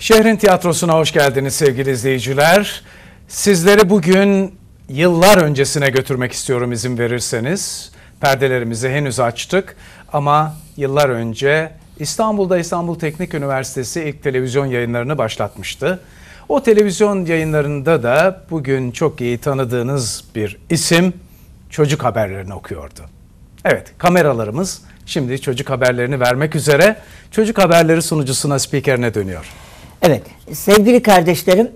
Şehrin tiyatrosuna hoş geldiniz sevgili izleyiciler. Sizleri bugün yıllar öncesine götürmek istiyorum izin verirseniz. Perdelerimizi henüz açtık ama yıllar önce İstanbul'da İstanbul Teknik Üniversitesi ilk televizyon yayınlarını başlatmıştı. O televizyon yayınlarında da bugün çok iyi tanıdığınız bir isim çocuk haberlerini okuyordu. Evet, kameralarımız şimdi çocuk haberlerini vermek üzere. Çocuk haberleri sunucusuna, spikerine dönüyor. Evet, sevgili kardeşlerim,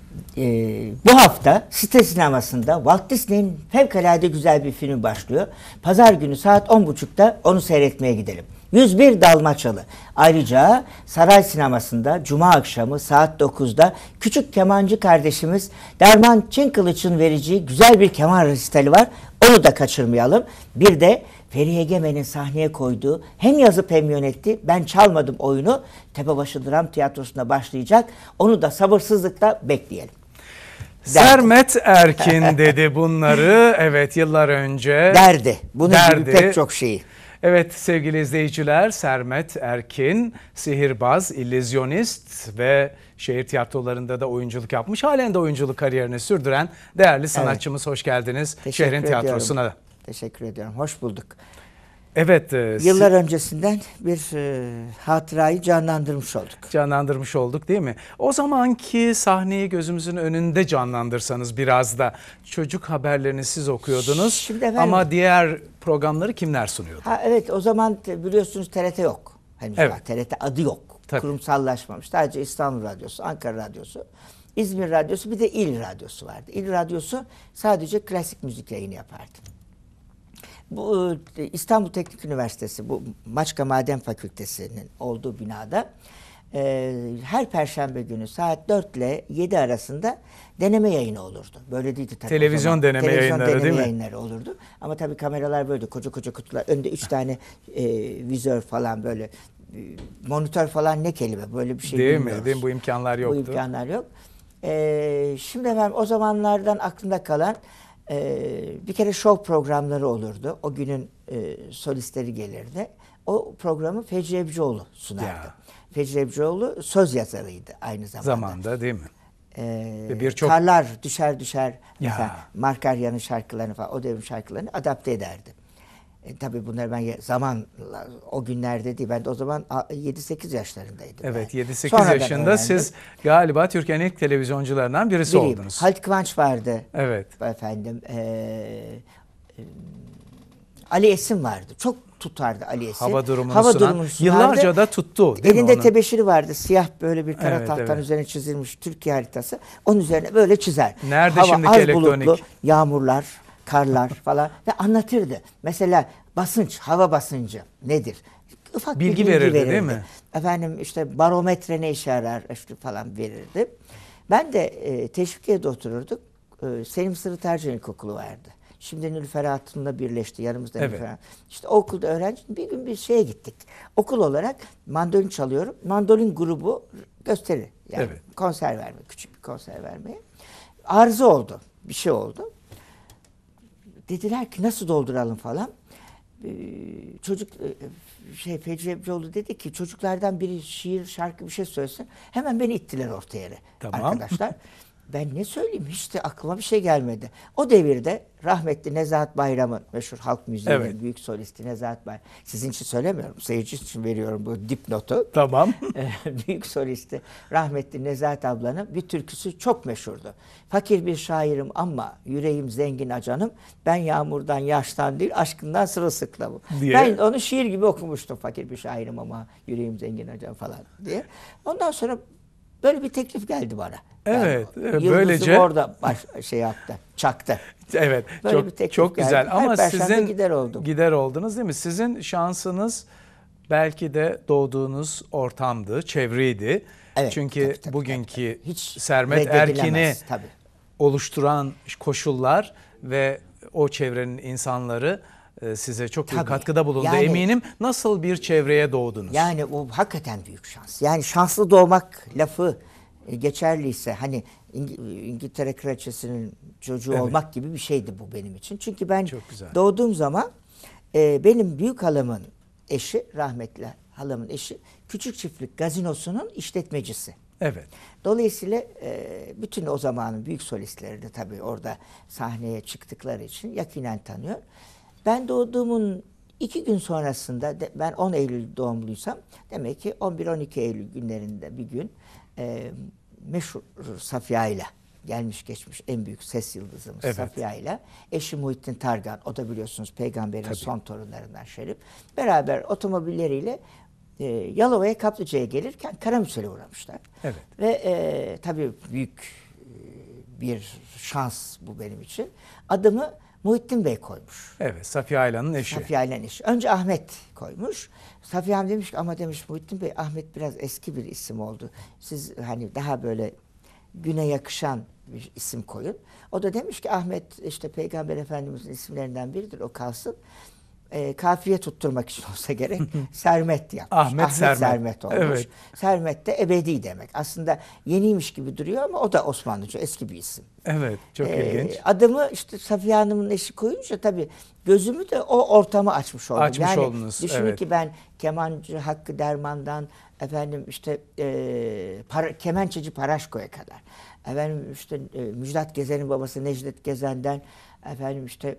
bu hafta Site Sineması'nda Walt Disney'in fevkalade güzel bir filmi başlıyor. Pazar günü saat 10.30'da onu seyretmeye gidelim. 101 Dalmaçyalı. Ayrıca Saray Sineması'nda Cuma akşamı saat 9'da küçük kemancı kardeşimiz Derman Çinkılıç'ın vereceği güzel bir keman resitali var. Onu da kaçırmayalım. Bir de Feriha Egemen'in sahneye koyduğu hem yazıp hem yönetti Ben Çalmadım oyunu Tepebaşı Dram Tiyatrosu'nda başlayacak. Onu da sabırsızlıkla bekleyelim. Sermet Erkin dedi bunları. Evet, yıllar önce. Derdi. Bunun gibi pek çok şeyi. Evet sevgili izleyiciler, Sermet Erkin, sihirbaz, illüzyonist ve şehir tiyatrolarında da oyunculuk yapmış. Halen de oyunculuk kariyerini sürdüren değerli sanatçımız. Evet. Hoş geldiniz şehrin tiyatrosuna. Teşekkür ediyorum. Hoş bulduk. Evet. Yıllar öncesinden bir hatırayı canlandırmış olduk. Canlandırmış olduk değil mi? O zamanki sahneyi gözümüzün önünde canlandırsanız biraz da. Çocuk haberlerini siz okuyordunuz. Şimdi ama diğer programları kimler sunuyordu? Evet, o zaman biliyorsunuz TRT yok. Henüz evet. Var. TRT adı yok. Tabii. Kurumsallaşmamış. Sadece İstanbul Radyosu, Ankara Radyosu, İzmir Radyosu, bir de İl Radyosu vardı. İl Radyosu sadece klasik müzik yayını yapardı. Bu İstanbul Teknik Üniversitesi, bu Maçka Maden Fakültesi'nin olduğu binada her perşembe günü saat 4 ile 7 arasında deneme yayını olurdu. Böyle değildi tabii. Televizyon deneme yayınları değil mi? Yayınları olurdu. Ama tabii kameralar böyle koca koca kutular. Önde 3 tane vizör falan böyle monitör falan ne kelime böyle bir şey değil bilmiyoruz. Mi? Değil mi? Bu imkanlar yoktu. Bu imkanlar yok. Şimdi efendim o zamanlardan aklımda kalan bir kere show programları olurdu. O günün solistleri gelirdi. O programı Fecri Ebcioğlu sunardı. Ya. Fecri Ebcioğlu söz yazarıydı aynı zamanda. Zamanda değil mi? Birçok Karlar düşer düşer. Mesela Markarya'nın şarkılarını falan, o devrim şarkılarını adapte ederdi. Tabii bunları ben zamanla, o günlerde değil, ben de o zaman 7-8 yaşlarındaydım. Evet, 7-8 yaşında öğrendim. Siz galiba Türkiye'nin ilk televizyoncularından birisi oldunuz. Halit Kıvanç vardı. Evet. Efendim, Ali Esin vardı. Çok tutardı Ali Esin. Hava durumunu sunan. Yıllarca da tuttu değil Elinde mi onu? tebeşiri vardı. Siyah böyle bir kara tahtanın üzerine çizilmiş Türkiye haritası. Onun üzerine böyle çizer. Nerede hava şimdiki az elektronik? Bulutlu, yağmurlar, karlar falan ve anlatırdı. Mesela basınç, hava basıncı nedir? Ufak bilgi verirdi değil mi? Efendim işte barometre ne işe yarar işte falan verirdi. Ben de Teşvikiye'de otururduk. Selim Sırıtercan İlkokulu vardı. Şimdi Nilüfer Hatun'la birleşti. Yanımızda evet. Nilüfer Hatun. İşte o okulda öğrenci bir gün bir şeye gittik. Okul olarak mandolin çalıyorum. Mandolin grubu gösteri. Yani evet. Konser verme, küçük bir konser vermeye. Arıza oldu. Bir şey oldu. Dediler ki nasıl dolduralım falan. Fecri Ebcioğlu dedi ki çocuklardan biri şiir, şarkı bir şey söylesin. Hemen beni ittiler ortaya arkadaşlar. Ben ne söyleyeyim? Hiç de aklıma bir şey gelmedi. O devirde rahmetli Nezahat Bayram'ın meşhur halk müziğinin büyük solisti Nezahat Bayram. Sizin için söylemiyorum. Seyirci için veriyorum bu dipnotu. Tamam. Büyük solisti rahmetli Nezahat ablanın bir türküsü çok meşhurdu. Fakir bir şairim ama yüreğim zengin acanım. Ben yağmurdan yaştan değil aşkından sırılsıklamım. Ben onu şiir gibi okumuştum. Fakir bir şairim ama yüreğim zengin acanım falan diye. Ondan sonra böyle bir teklif geldi bana. Evet, yani böylece orada çaktı. Evet, böyle çok güzel. Ama sizin gider oldunuz değil mi? Sizin şansınız belki de doğduğunuz ortamdı, çevreydi. Evet, çünkü tabii, bugünkü hiç Sermet Erkin'i oluşturan koşullar ve o çevrenin insanları size çok büyük katkıda bulundu eminim. Nasıl bir çevreye doğdunuz? Yani o hakikaten büyük şans. Yani şanslı doğmak lafı geçerliyse hani İngiltere Kraliçesi'nin çocuğu olmak gibi bir şeydi bu benim için. Çünkü ben doğduğum zaman benim büyük halamın eşi, rahmetli halamın eşi Küçük Çiftlik Gazinosu'nun işletmecisi. Evet. Dolayısıyla bütün o zamanın büyük solistleri de tabii orada sahneye çıktıkları için yakinen tanıyor. Ben doğduğumun 2 gün sonrasında, ben 10 Eylül doğumluysam, demek ki 11-12 Eylül günlerinde bir gün meşhur Safiye'yle, gelmiş geçmiş en büyük ses yıldızımız Safiye'yle, eşi Muhittin Targan, o da biliyorsunuz peygamberin son torunlarından Şerif, beraber otomobilleriyle Yalova'ya, Kaplıca'ya gelirken Karamürsel'e uğramışlar. Evet. Ve tabii büyük bir şans bu benim için. Adımı Muhittin Bey koymuş. Evet, Safiye Aylan'ın eşi. Safiye Aylan'ın eşi. Önce Ahmet koymuş. Safiye Hanım demiş ki, ama demiş Muhittin Bey, Ahmet biraz eski bir isim oldu. Siz hani daha böyle güne yakışan bir isim koyun. O da demiş ki, Ahmet işte Peygamber Efendimiz'in isimlerinden biridir, o kalsın. Kafiye tutturmak için olsa gerek Sermet yapmış. Ahmet Sermet olmuş. Evet. Sermet de ebedi demek. Aslında yeniymiş gibi duruyor ama o da Osmanlıca eski bir isim. Evet, çok ilginç. Adımı işte Safiye Hanım'ın eşi koyunca tabii gözümü de o ortamı açmış oldum. Açmış oldunuz. Düşünün evet. ki ben kemancı Hakkı Derman'dan efendim işte kemençeci Paraşko'ya kadar, efendim işte Müjdat Gezen'in babası Necdet Gezen'den, efendim işte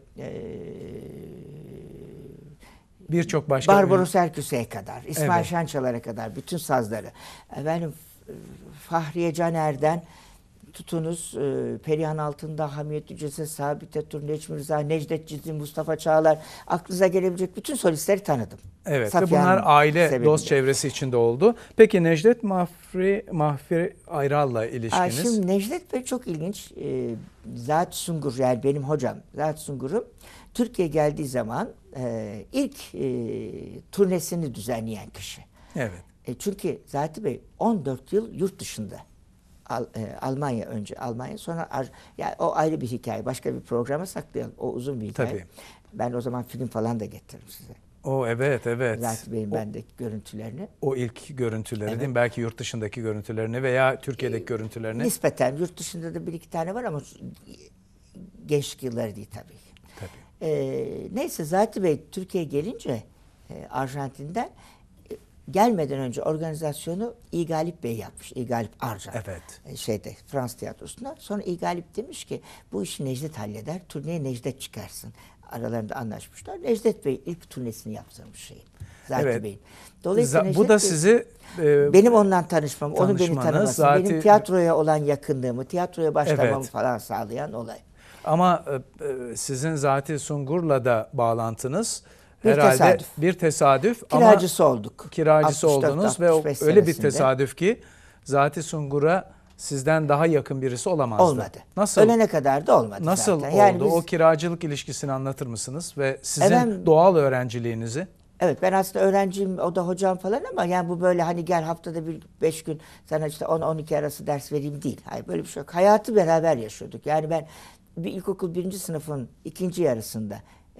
birçok başka Barbaros Erküse'ye kadar, İsmail Evet. Şençalar'a kadar bütün sazları, efendim Fahriye Caner'den tutunuz Perihan Altındağ, Hamiyet Yücesi, Sabit Tur, Necmi Rıza, Necdet Cizli, Mustafa Çağlar, aklınıza gelebilecek bütün solistleri tanıdım. Evet, Safiye ve bunlar Hanım aile, sebebiyle. dost çevresi içinde oldu. Peki Necdet Mahfi Ayral'la ilişkiniz? Şimdi Necdet Bey çok ilginç. Zat Sungur, yani benim hocam Zat Sungur'um Türkiye geldiği zaman ilk turnesini düzenleyen kişi. Evet. Çünkü Zati Bey 14 yıl yurt dışında. Almanya, önce Almanya, sonra yani o ayrı bir hikaye. Başka bir programa saklayalım. O uzun bir hikaye. Tabii. Ben o zaman film falan da getiririm size. O evet. Zati Bey'in bendeki görüntülerini. O ilk görüntüleri Evet. değil mi? Belki yurt dışındaki görüntülerini veya Türkiye'deki görüntülerini. Nispeten yurt dışında da bir iki tane var ama gençlik yılları değil tabii. Neyse Zati Bey Türkiye'ye gelince Arjantin'den gelmeden önce organizasyonu İ Galip Bey yapmış. İ Galip Arcan. Evet. Fransız tiyatrosunda. Sonra İ Galip demiş ki, bu işi Necdet halleder. Turneye Necdet çıkarsın. Aralarında anlaşmışlar. Necdet Bey ilk turnesini yaptırmış Zati Bey'in. Dolayısıyla bu da sizi benim ondan tanışmam, onu beni tanıması, Zati, benim tiyatroya olan yakınlığımı, tiyatroya başlamamı falan sağlayan olay. Ama sizin Zati Sungur'la da bağlantınız Bir herhalde tesadüf. bir tesadüf. Kiracısı olduk. Kiracısı 64, oldunuz ve öyle bir tesadüf ki Zati Sungur'a sizden daha yakın birisi olamazdı. Olmadı. Nasıl? Ölene kadar da olmadı Nasıl zaten. oldu? Yani O kiracılık ilişkisini anlatır mısınız? Ve sizin doğal öğrenciliğinizi? Evet, ben aslında öğrenciyim, o da hocam falan, ama yani bu böyle hani gel haftada 5 gün sana işte 10-12 arası ders vereyim değil. Hayır, böyle bir şey yok. Hayatı beraber yaşıyorduk. Yani ben bir ilkokul 1. sınıfın 2. yarısında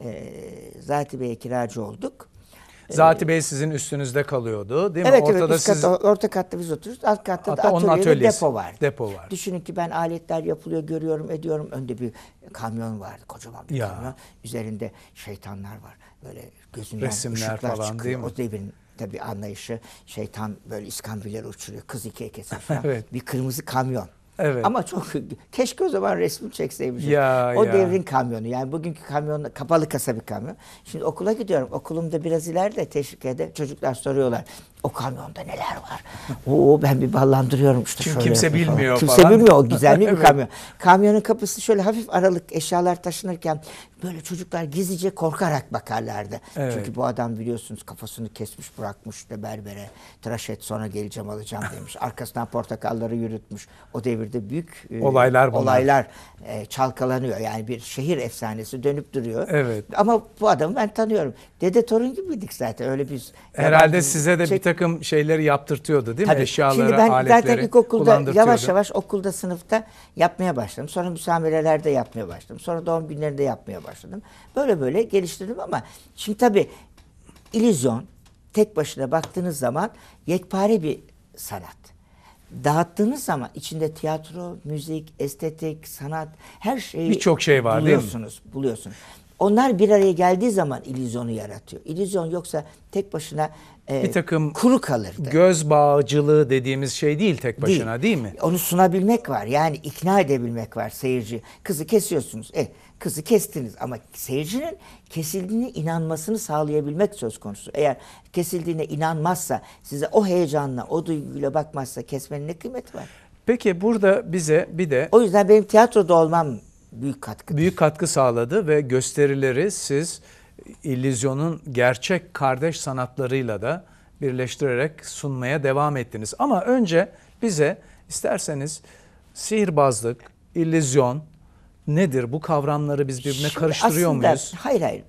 Zati Bey'e kiracı olduk. Zati Bey sizin üstünüzde kalıyordu değil mi? Evet, Ortada evet. Orta katta biz oturuyoruz. Alt katta hatta da onun atölyede depo var. Depo var. Düşünün ki ben aletler yapılıyor, görüyorum, ediyorum. Önde bir kamyon vardı, kocaman bir kamyon. Üzerinde şeytanlar var. Böyle gözünden resimler ışıklar falan çıkıyor. değil mi? O devrin tabii anlayışı, şeytan böyle iskambiler uçuruyor. Kız ikiye keser falan. Evet. Bir kırmızı kamyon. Evet. Ama çok, keşke o zaman resmi çekseymişim. O devrin kamyonu. Yani bugünkü kamyon kapalı kasa bir kamyon. Şimdi okula gidiyorum. Okulumda biraz ileride Teşvikiye'de çocuklar soruyorlar. O kamyonda neler var? Ben bir ballandırıyorum işte. Çünkü şöyle kimse bilmiyor kimse falan. bilmiyor, o gizemli Evet. bir kamyon. Kamyonun kapısı şöyle hafif aralık, eşyalar taşınırken böyle çocuklar gizlice korkarak bakarlardı. Evet. Çünkü bu adam biliyorsunuz kafasını kesmiş bırakmış da berbere. Tıraş et sonra geleceğim alacağım demiş. Arkasından portakalları yürütmüş. O devirde büyük olaylar çalkalanıyor. Yani bir şehir efsanesi dönüp duruyor. Evet. Ama bu adamı ben tanıyorum. Dede torun gibiydik zaten. Öyle biz herhalde size de bir takım şeyleri yaptırtıyordu değil mi? Tabii. Eşyaları, şimdi ben aletleri zaten ilkokulda yavaş yavaş okulda, sınıfta yapmaya başladım. Sonra müsamerelerde yapmaya başladım. Sonra doğum günlerinde yapmaya başladım. Böyle böyle geliştirdim ama şimdi tabii illüzyon, tek başına baktığınız zaman yekpare bir sanat. Dağıttığınız zaman içinde tiyatro, müzik, estetik, sanat, her şeyi birçok şey var buluyorsunuz. onlar bir araya geldiği zaman illüzyonu yaratıyor. İllüzyon yoksa tek başına bir takım kuru kalırdı. Göz bağcılığı dediğimiz şey değil tek başına, değil mi? Onu sunabilmek var. Yani ikna edebilmek var seyirci. Kızı kesiyorsunuz. Kızı kestiniz ama seyircinin kesildiğine inanmasını sağlayabilmek söz konusu. Eğer kesildiğine inanmazsa, size o heyecanla, o duyguyla bakmazsa kesmenin ne kıymeti var? Peki burada bize bir de O yüzden benim tiyatroda olmam büyük katkı. büyük katkı sağladı ve gösterileri siz illüzyonun gerçek kardeş sanatlarıyla da birleştirerek sunmaya devam ettiniz. Ama önce bize isterseniz sihirbazlık, illüzyon nedir? Bu kavramları biz birbirine Şimdi karıştırıyor aslında, muyuz? Hayır.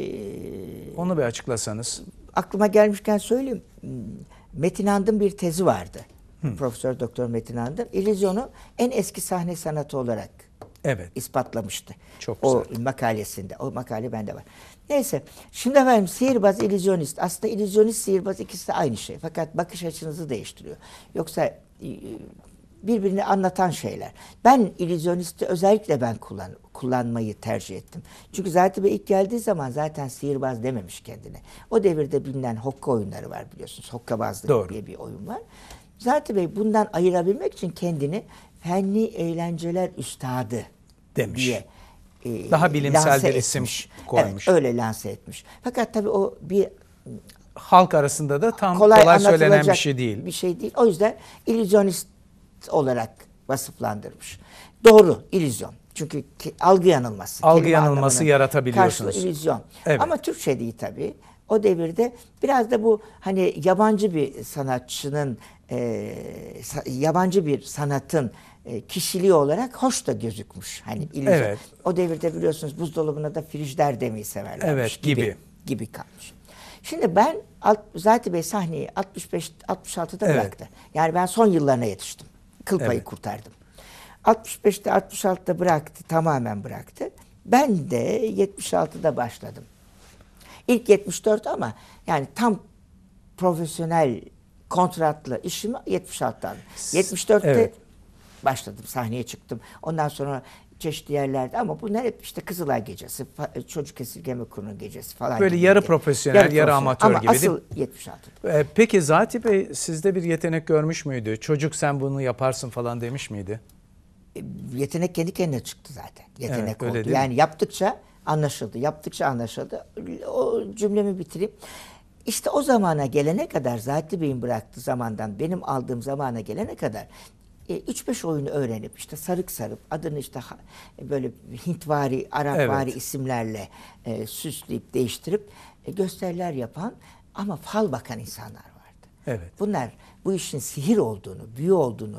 Onu bir açıklasanız. Aklıma gelmişken söyleyeyim. Metin And'ın bir tezi vardı. Profesör Doktor Metin And'ın. İllüzyonu en eski sahne sanatı olarak ispatlamıştı. Çok o güzel. makalesinde. O makale bende var. Neyse. Şimdi efendim sihirbaz, illüzyonist. Aslında illüzyonist, sihirbaz ikisi de aynı şey. Fakat bakış açınızı değiştiriyor. Yoksa birbirini anlatan şeyler. Ben illüzyonisti özellikle kullanmayı tercih ettim. Çünkü Zati Bey ilk geldiği zaman zaten sihirbaz dememiş kendine. O devirde bilinen hokka oyunları var biliyorsunuz. Hokkabazlık diye bir oyun var. Zati Bey bundan ayırabilmek için kendini fenli eğlenceler üstadı demiş. Diye daha bilimsel bir isim koymuş. Evet, öyle lanse etmiş. Fakat tabii o bir halk arasında da tam kolay söylenen bir şey değil. Bir şey değil. O yüzden illüzyonist olarak vasıflandırmış. Doğru, illüzyon. Çünkü algı yanılması. Algı yanılması yaratabiliyorsunuz. Karşılığı illüzyon. Evet. Ama Türkçe değil tabii. O devirde biraz da bu hani yabancı bir sanatçının, yabancı bir sanatın kişiliği olarak hoş da gözükmüş. Hani illüzyon. Evet. O devirde biliyorsunuz buzdolabına da frijider demeyi severlermiş. Evet, gibi kalmış. Şimdi ben Zati Bey sahneyi 65-66'da bıraktı. Yani ben son yıllarına yetiştim. Kıl payı kurtardım. 65'te 66'da bıraktı. Tamamen bıraktı. Ben de 76'da başladım. İlk 74 ama yani tam profesyonel kontratlı işimi 76'dan. 74'te başladım. Sahneye çıktım. Ondan sonra çeşitli yerlerde ama bunlar hep işte Kızılay Gecesi, Çocuk Esirgeme Kurulu Gecesi falan. Böyle yarı profesyonel, yarı amatör ama gibi asıl değil mi? 76'da. Peki Zati Bey sizde bir yetenek görmüş müydü? Çocuk sen bunu yaparsın falan demiş miydi? Yetenek kendi kendine çıktı zaten. Yetenek oldu. değil Yani mi? yaptıkça anlaşıldı. Yaptıkça anlaşıldı. O cümlemi bitireyim. İşte o zamana gelene kadar, Zati Bey'in bıraktığı zamandan benim aldığım zamana gelene kadar 3-5 oyunu öğrenip işte sarık sarıp adını işte böyle Hintvari, Arapvari isimlerle süsleyip değiştirip gösteriler yapan ama fal bakan insanlar vardı. Evet. Bunlar bu işin sihir olduğunu, büyü olduğunu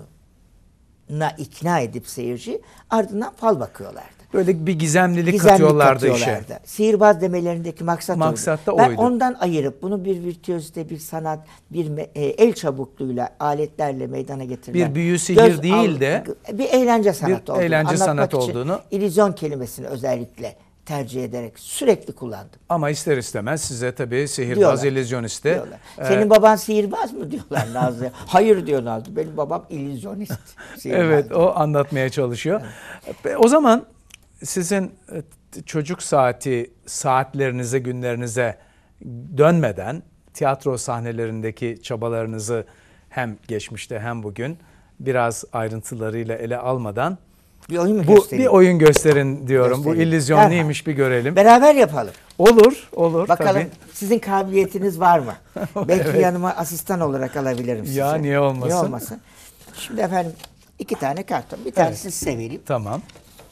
ikna edip seyirci ardından fal bakıyorlardı. Böyle bir gizemlilik katıyorlardı işe. Sihirbaz demelerindeki maksat da Ben oydu. ondan ayırıp bunu bir virtüözite, bir sanat, bir el çabukluğuyla, aletlerle meydana getirilen Bir büyü sihir değil de bir eğlence sanatı olduğunu eğlence anlatmak sanatı için olduğunu. illüzyon kelimesini özellikle tercih ederek sürekli kullandım. Ama ister istemez size tabii sihirbaz, Diyorlar. illüzyonist de. Senin baban sihirbaz mı diyorlar Nazlı'ya. Hayır diyor Nazlı. Benim babam illüzyonist. Evet, diyor. o anlatmaya çalışıyor. Evet. O zaman sizin çocuk saatlerinize, günlerinize dönmeden tiyatro sahnelerindeki çabalarınızı hem geçmişte hem bugün biraz ayrıntılarıyla ele almadan bir oyun mu bir oyun gösterin diyorum. Bu illüzyon neymiş bir görelim. Beraber yapalım. Olur. Bakalım tabii. sizin kabiliyetiniz var mı? Belki yanıma asistan olarak alabilirim sizi. Ya niye olmasın? Niye olmasın? Şimdi efendim 2 tane karton. Bir tanesini size vereyim. Tamam.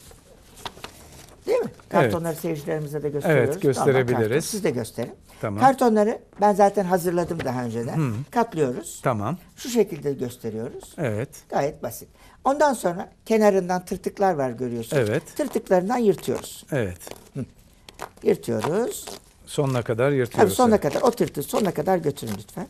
Değil mi? Kartonları seyircilerimize de gösteriyoruz. Evet, gösterebiliriz. Tamam, siz de gösterin. Tamam. Kartonları ben zaten hazırladım daha önceden. Katlıyoruz. Tamam. Şu şekilde gösteriyoruz. Evet. Gayet basit. Ondan sonra kenarından tırtıklar var görüyorsunuz. Evet. Tırtıklarından yırtıyoruz. Evet. Yırtıyoruz. Sonuna kadar Tabii yırtıyoruz. sonuna kadar. O tırtığı sonuna kadar götürün lütfen.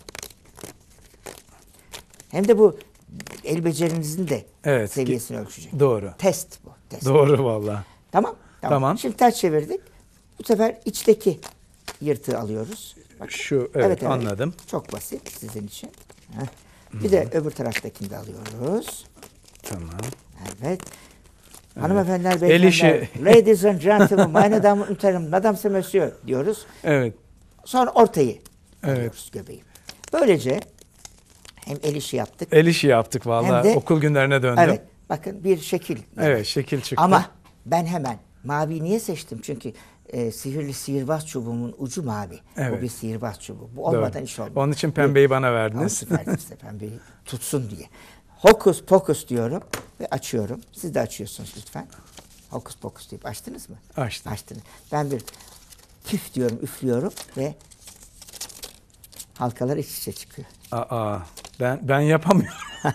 Hem de bu el becerinizin de seviyesini ölçecek. Doğru. Test bu. Test. Doğru vallahi. Tamam. Şimdi ters çevirdik. Bu sefer içteki yırtığı alıyoruz. Bakın. Şu evet, anladım. Çok basit sizin için. Bir de öbür taraftakini de alıyoruz. Tamam. Evet. Hanımefendiler, El işi. beyefendiler, ladies and gentlemen, meine Damen und Herren, Madame c'est Monsieur diyoruz. Evet. Sonra ortayı Evet. alıyoruz, göbeği. Böylece hem el işi yaptık. El işi yaptık Hem vallahi. de- Okul günlerine döndüm. Evet, bakın bir şekil. Evet, şekil çıktı. Ama ben hemen maviyi niye seçtim? Çünkü sihirli sihirbaz çubuğumun ucu mavi. Evet. Bu bir sihirbaz çubuğu. Bu Doğru. olmadan iş olmaz. Onun için pembeyi bana verdiniz. Işte pembeyi tutsun diye. Hokus pokus diyorum ve açıyorum. Siz de açıyorsunuz lütfen. Hokus pokus deyip açtınız mı? Açtım. Açtınız. Ben bir püf diyorum, üflüyorum ve halkalar iç içe çıkıyor. Aa, ben yapamıyorum.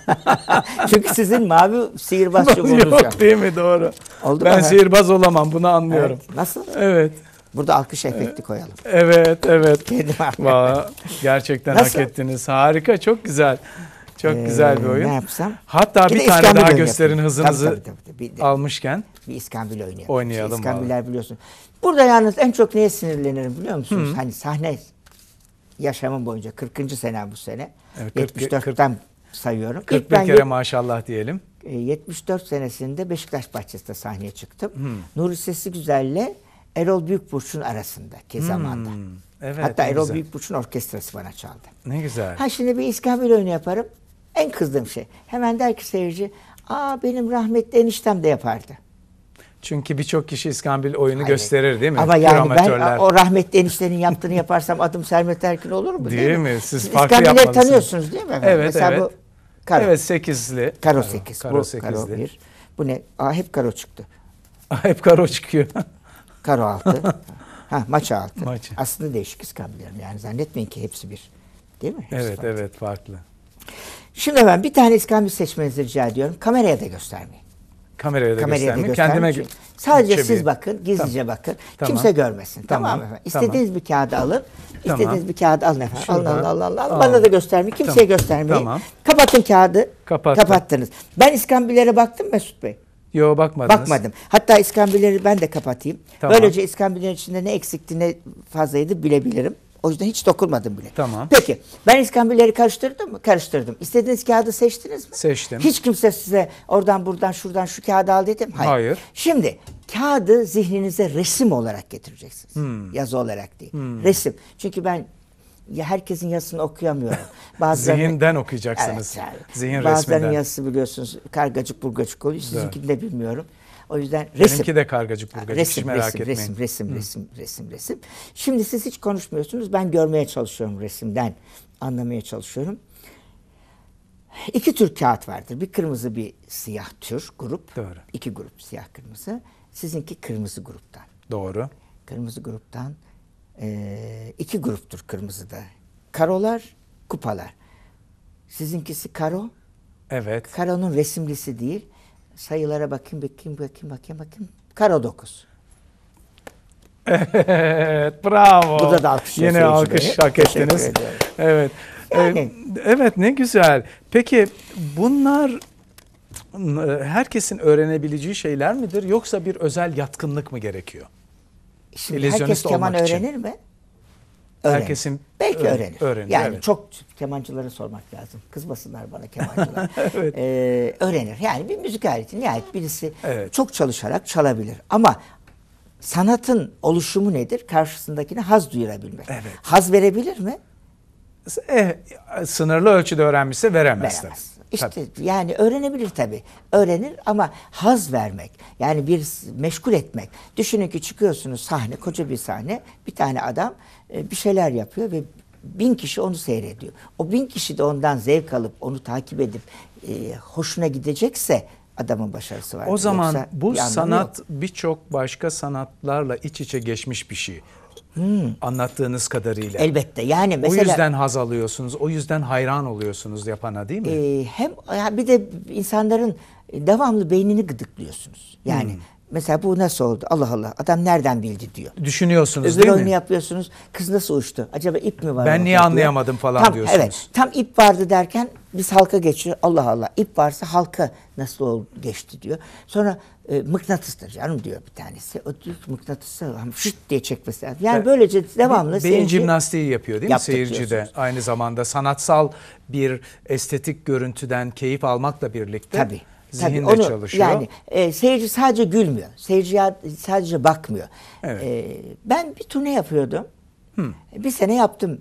Çünkü sizin mavi sihirbaz çubuğunuz yok. Yok değil mi? Doğru. Oldu Ben mu? sihirbaz olamam, bunu anlıyorum. Evet. Nasıl? Evet. Burada alkış efekti koyalım. Evet. Kendim Vallahi gerçekten Nasıl? hak ettiniz. Harika, çok güzel. Çok güzel bir oyun. Ne yapsam? Hatta Bir bir de tane İskambil daha oyunu gösterin yapayım. hızınızı Tabii. Bir almışken. İskambil oyunu yapalım. Oynayalım İskambiler biliyorsun. Burada yalnız en çok neye sinirlenirim biliyor musunuz? Hani sahne yaşamım boyunca 40. senem bu sene. Evet, 74'ten sayıyorum. İlk 41 ben kere maşallah diyelim. 74 senesinde Beşiktaş Bahçesi'nde sahneye çıktım. Nuri Sesi Güzel'le Erol Büyükburç'un arasında ki zamanda. Evet, Hatta ne Erol güzel. Büyükburç'un orkestrası bana çaldı. Ne güzel. Ha şimdi bir iskambil oyunu yaparım. En kızdığım şey. Hemen der ki seyirci, benim rahmetli eniştem de yapardı. Çünkü birçok kişi iskambil oyunu Hayır. gösterir değil mi? Ama yani ben Amatörler. o rahmetli eniştenin yaptığını yaparsam adım Sermet Erkin olur mu? Değil mi? Siz Siz farklı İskambilleri yapmalısınız. tanıyorsunuz değil mi efendim? Evet, Mesela evet. bu karo. Evet, 8'li. Karo 8. Karo Bu 8'li. karo 1. Bu ne? Hep karo çıktı. Hep karo çıkıyor. Karo 6. Maç 6. Maç. Aslında değişik iskambillerim. Yani zannetmeyin ki hepsi bir. Değil mi? Hepsi Evet, farklı. evet, farklı. Şimdi ben bir tane iskambil seçmenizi rica ediyorum. Kameraya da göstermeyin. Kameraya da göstermeyin. göstermeyin. Kendime Sadece çevireyim. siz bakın, gizlice bakın. Tamam. Kimse görmesin. Tamam, Tamam. mı efendim? Tamam. İstediğiniz bir kağıdı alın. Tamam. İstediğiniz bir kağıdı alın efendim. Alın, Şuradan. alın. Al. Bana da göstermeyin. Kimseye Tamam. göstermeyin. Tamam. Kapatın kağıdı. Kapattım. Kapattınız. Ben iskambillere baktım Mesut Bey. Yo, bakmadınız. Bakmadım. Hatta iskambilleri ben de kapatayım. Tamam. Böylece iskambillerin içinde ne eksikti ne fazlaydı bilebilirim. O yüzden hiç dokunmadım bile. Tamam. Peki ben iskambilleri karıştırdım mı? Karıştırdım. İstediğiniz kağıdı seçtiniz mi? Seçtim. Hiç kimse size oradan buradan şuradan şu kağıdı al dedim. Hayır. Şimdi kağıdı zihninize resim olarak getireceksiniz. Yazı olarak değil. Resim. Çünkü ben herkesin yazısını okuyamıyorum. Bazılarının- Zihinden okuyacaksınız. Evet, yani. Zihin Bazılarının resminden. yazısı biliyorsunuz kargacık burgacık oluyor. Sizinkini de bilmiyorum. O yüzden resim. Benimki de kargacık burgacık. Hiç merak etmeyin. Resim. Şimdi siz hiç konuşmuyorsunuz. Ben görmeye çalışıyorum resimden. Anlamaya çalışıyorum. İki tür kağıt vardır. Bir kırmızı bir siyah tür grup. Doğru. İki grup siyah kırmızı. Sizinki kırmızı gruptan. Doğru. Kırmızı gruptan iki gruptur kırmızıda. Karolar, kupalar. Sizinkisi karo. Evet. Karonun resimlisi değil. Sayılara bakayım. Karo 9. Evet, bravo. Burada da alkış Yine seyirci alkış bey. hak Teşekkür ettiniz. ederim. Evet. Yani. Evet, ne güzel. Peki bunlar herkesin öğrenebileceği şeyler midir yoksa bir özel yatkınlık mı gerekiyor? Şimdi İllüzyonist herkes keman olmak için. öğrenir mi? Öğrenir. Herkesin Belki öğrenir. öğrenir, Yani evet. çok kemancılara sormak lazım. Kızmasınlar bana kemancılar. Evet. Öğrenir. Yani bir müzik aleti nihayet birisi Evet. çok çalışarak çalabilir. Ama sanatın oluşumu nedir? Karşısındakine haz duyurabilmek. Evet. Haz verebilir mi? Sınırlı ölçüde öğrenmişse veremez. Veremez. tabii. İşte Tabii. yani öğrenebilir tabii. Öğrenir ama haz vermek. Yani bir meşgul etmek. Düşünün ki çıkıyorsunuz sahne, koca bir sahne. Bir tane adam bir şeyler yapıyor ve 1000 kişi onu seyrediyor. O 1000 kişi de ondan zevk alıp onu takip edip hoşuna gidecekse adamın başarısı var. O zaman Yoksa bu bir anlamı sanat yok. birçok başka sanatlarla iç içe geçmiş bir şey. Anlattığınız kadarıyla. Elbette. Yani mesela O yüzden haz alıyorsunuz. O yüzden hayran oluyorsunuz yapana, değil mi? hem bir de insanların devamlı beynini gıdıklıyorsunuz. Yani mesela bu nasıl oldu? Allah Allah. Adam nereden bildi diyor. Düşünüyorsunuz Öbür değil oyunu mi? yapıyorsunuz. Kız nasıl uçtu? Acaba ip mi var? Ben orada niye diyor. anlayamadım falan diyorsunuz. Evet. Tam ip vardı derken biz halka geçiyor. Allah Allah. İp varsa halka nasıl geçti diyor. Sonra mıknatıstır canım diyor bir tanesi. O diyor ki mıknatısı şıt diye çekmesi lazım. Yani böylece devamlı Beyin seyirci jimnastiği yapıyor değil mi Yaptık seyirci de? diyorsunuz. Aynı zamanda sanatsal bir estetik görüntüden keyif almakla birlikte Tabii. Zihinde onu, çalışıyor. Yani seyirci sadece gülmüyor. Seyirci sadece bakmıyor. Evet. Ben bir turne yapıyordum. Bir sene yaptım.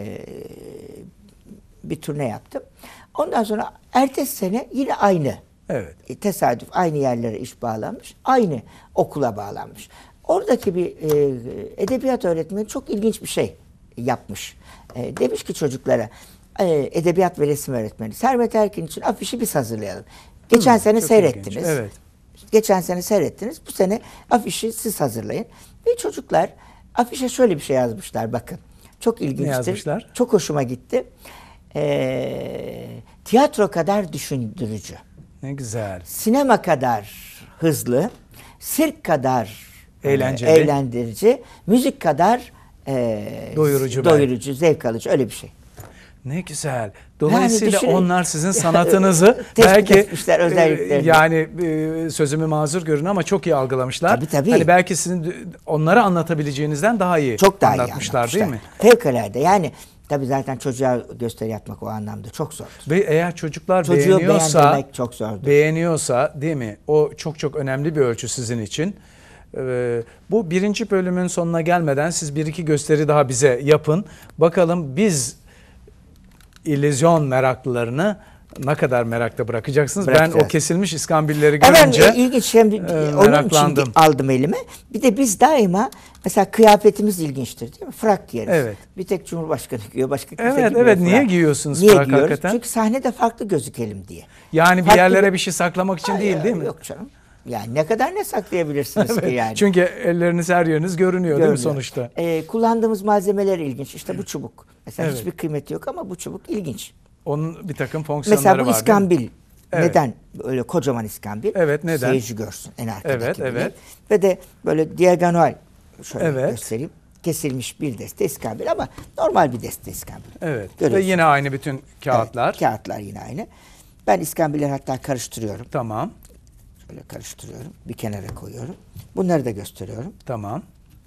Bir turne yaptım. Ondan sonra ertesi sene yine aynı. Evet. Tesadüf aynı yerlere iş bağlanmış. Aynı okula bağlanmış. Oradaki bir edebiyat öğretmeni çok ilginç bir şey yapmış. Demiş ki çocuklara, edebiyat ve resim öğretmeni Servet Erkin için afişi biz hazırlayalım. Geçen sene seyrettiniz. İlginç. Evet. Geçen sene seyrettiniz. Bu sene afişi siz hazırlayın. Ve çocuklar afişe şöyle bir şey yazmışlar, bakın. Çok ilginçtir. Ne yazmışlar? Çok hoşuma gitti. Tiyatro kadar düşündürücü. Ne güzel. Sinema kadar hızlı, sirk kadar Eğlenceli. eğlendirici, müzik kadar doyurucu, zevk alıcı, öyle bir şey. Ne güzel. Dolayısıyla düşünün. onlar sizin sanatınızı Tespit belki etmişler, özelliklerini. yani sözümü mazur görün ama çok iyi algılamışlar. Tabii. Hani belki sizin onlara anlatabileceğinizden daha iyi Çok daha iyi anlatmışlar değil mi? Fevkalade. Yani tabii zaten çocuğa gösteri yapmak o anlamda çok zor. Ve eğer çocuklar Çocuğu beğendirmek çok zordur. beğeniyorsa değil mi? O çok çok önemli bir ölçü sizin için. Bu birinci bölümün sonuna gelmeden siz bir iki gösteri daha bize yapın. Bakalım biz illüzyon meraklılarını ne kadar merakta bırakacaksınız? Ben o kesilmiş iskambilleri görünce evet, ilginç. Onun için aldım elime. Bir de biz daima mesela kıyafetimiz ilginçtir değil mi? Frak giyeriz. Evet. Bir tek Cumhurbaşkanı giyiyor. Başka kimse Evet. giymiyor frak. Niye giyiyorsunuz Niye frak giyiyoruz? hakikaten? Çünkü sahnede farklı gözükelim diye. Yani bir yerlere bir şey saklamak için değil mi? Yok canım. Yani ne kadar ne saklayabilirsiniz Evet, ki yani. çünkü elleriniz her yeriniz görünüyor değil mi sonuçta? Kullandığımız malzemeler ilginç. İşte bu çubuk. Mesela Evet. hiçbir kıymeti yok ama bu çubuk ilginç. Onun bir takım fonksiyonları var. Mesela bu iskambil. Evet. Neden öyle kocaman iskambil? Evet, neden? Seyirci görsün en arkadaki. Evet. Ve de böyle diagonal şöyle Evet. göstereyim. Kesilmiş bir deste iskambil ama normal bir deste iskambil. Evet. Görüyorsun. Ve yine aynı bütün kağıtlar. Evet, kağıtlar yine aynı. Ben iskambilleri hatta karıştırıyorum. Tamam. Şöyle karıştırıyorum. Bir kenara koyuyorum. Bunları da gösteriyorum. Tamam.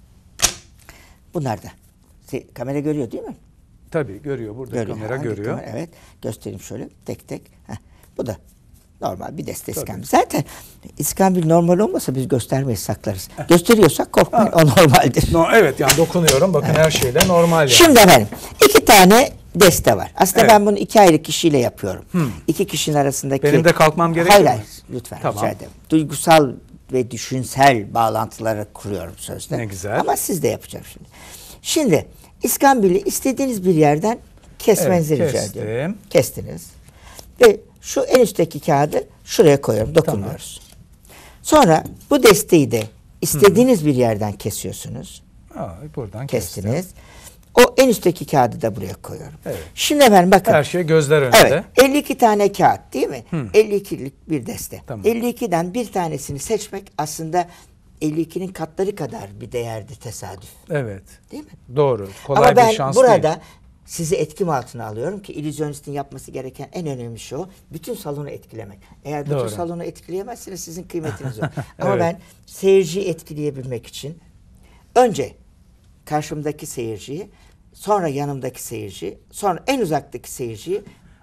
Bunlar da. Kamera görüyor değil mi? Tabii görüyor. Burada Görüyor. kamera görüyor. Kamera, evet. Göstereyim şöyle tek tek. Bu da normal bir deste iskambil. Zaten iskambil normal olmasa biz göstermeyiz, saklarız. Gösteriyorsak korkmayın, o normaldir. Evet, yani dokunuyorum. Bakın her şeyle normal yani. Şimdi efendim 2 tane deste var. Aslında ben bunu 2 ayrı kişiyle yapıyorum. 2 kişinin arasındaki... Benim de kalkmam gerekiyor mu? Hayır, lütfen Tamam. rica ederim. Duygusal ve düşünsel bağlantıları kuruyorum sözde. Ne güzel. Ama siz de yapacağım şimdi. Şimdi iskambili istediğiniz bir yerden kesmenizi rica ediyorum. Kestiniz. Ve şu en üstteki kağıdı şuraya koyuyorum. Dokunmuyoruz. Sonra bu desteği de istediğiniz bir yerden kesiyorsunuz. Buradan kestiniz. O en üstteki kağıdı da buraya koyuyorum. Evet. Şimdi efendim bakın. Her şey gözler önünde. Evet. 52 tane kağıt değil mi? 52'lik bir deste. Tamam. 52'den bir tanesini seçmek aslında 52'nin katları kadar bir değerdi, tesadüf. Evet. Değil mi? Doğru. Kolay Ama ben bir şans burada değil. sizi etkim altına alıyorum ki illüzyonistin yapması gereken en önemli şey o. Bütün salonu etkilemek. Eğer bütün salonu etkileyemezseniz sizin kıymetiniz yok. Ama Evet. ben seyirciyi etkileyebilmek için önce karşımdaki seyirciyi, sonra yanımdaki seyirciyi, sonra en uzaktaki seyirciyi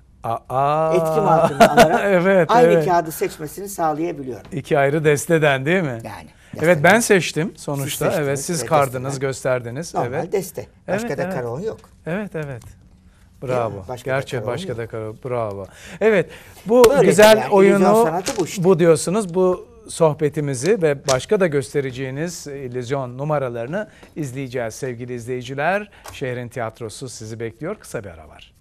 etkim altına alarak aynı kağıdı seçmesini sağlayabiliyorum. 2 ayrı desteden değil mi? Yani. Evet, ben seçtim sonuçta. Siz Evet, siz ve kardınız, desteler. gösterdiniz. Normal Evet. deste. Başka da karavan yok. Evet. Bravo. Başka da Gerçi karavan başka yok. da karavan. Bravo. Evet. Bu Böyle güzel yani, oyunu illüzyon sanatı bu işte. bu diyorsunuz. Bu sohbetimizi ve başka da göstereceğiniz illüzyon numaralarını izleyeceğiz sevgili izleyiciler. Şehrin Tiyatrosu sizi bekliyor. Kısa bir ara var.